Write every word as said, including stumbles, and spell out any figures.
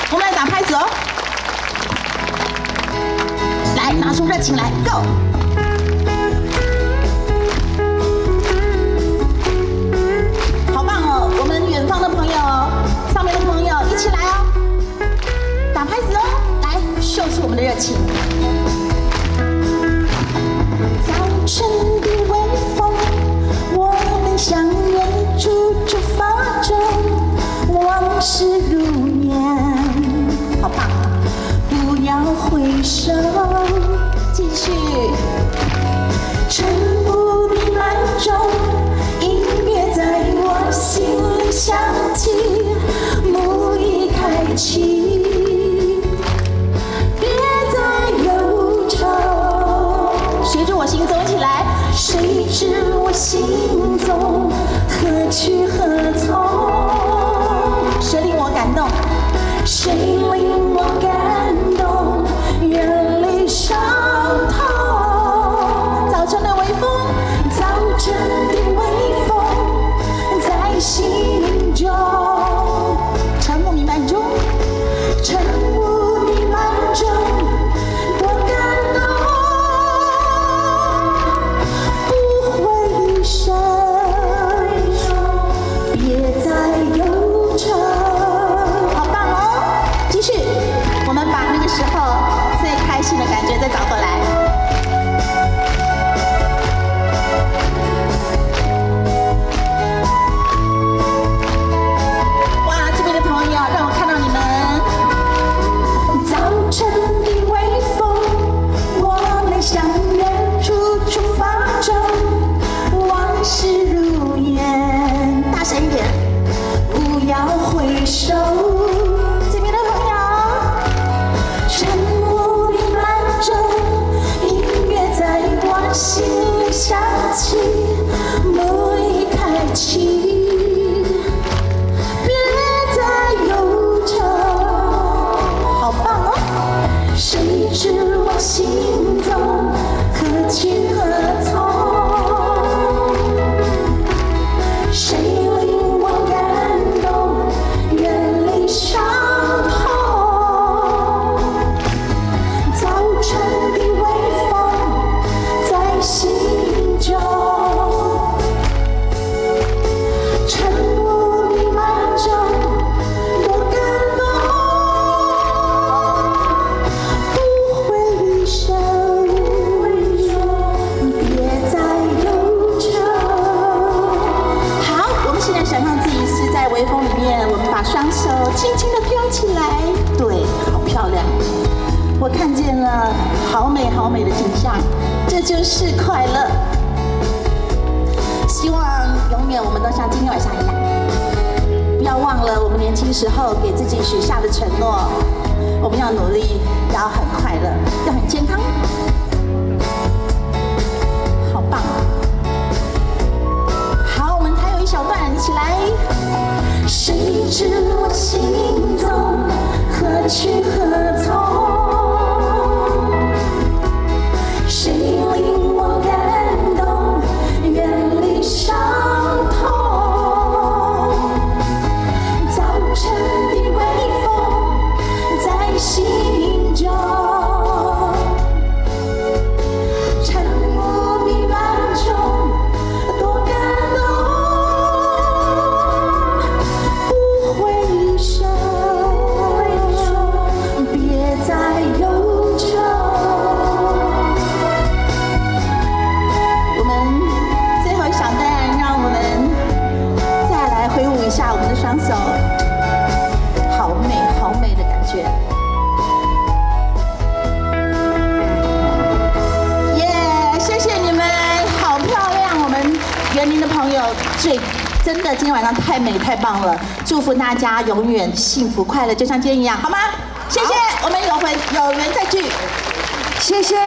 我们来打拍子哦。来，拿出热情来 ，Go！ 好棒哦！我们远方的朋友，上面的朋友一起来哦，打拍子哦，来秀出我们的热情。早晨的微风，我们相约处处发中，往事如烟。好棒！不要回首，继续。晨雾弥漫中，音乐在我心里响起，幕已开启，别再忧愁。随着我行走起来，谁知我行踪何去何从？谁令我感动？谁令我感动？远离伤痛。早晨的微风，早晨的微风，在心中。晨雾弥漫中，晨雾弥漫中，多感动。不回首，别再忧愁。好棒哦！继续，我们把那个时候最开心的感觉再找回来。哇，这边的朋友，让我看到你们。早晨的微风，我们相约处处发中，往事如烟。大声一点，不要回首。这边的朋友。晨雾弥漫中，音乐在我心里响起，幕已开启，别再忧愁。好棒哦！谁知我心中何去何从？谁令我感动？远离伤痛。早晨的微风在心中，晨雾弥漫中，多感动。不回首，别再忧愁。好，我们现在想象自己是在微风里面，我们把双手轻轻地飘起来，对，好漂亮。我看见了好美好美的景象，这就是快乐。希望永远我们都像今天晚上一样，不要忘了我们年轻时候给自己许下的承诺。我们要努力，要很快乐，要很健康。好棒！好，我们还有一小段，一起来。谁知我心中何去何从？谁令我感动？远离伤痛。早晨的微风在心中，晨雾弥漫中，多感动。不回首，别再忧愁。下我们的双手，好美好美的感觉，耶、yeah, 谢谢你们，好漂亮！我们园林的朋友最真的今天晚上太美太棒了，祝福大家永远幸福快乐，就像今天一样，好吗？谢谢，我们有回有缘再聚，谢谢。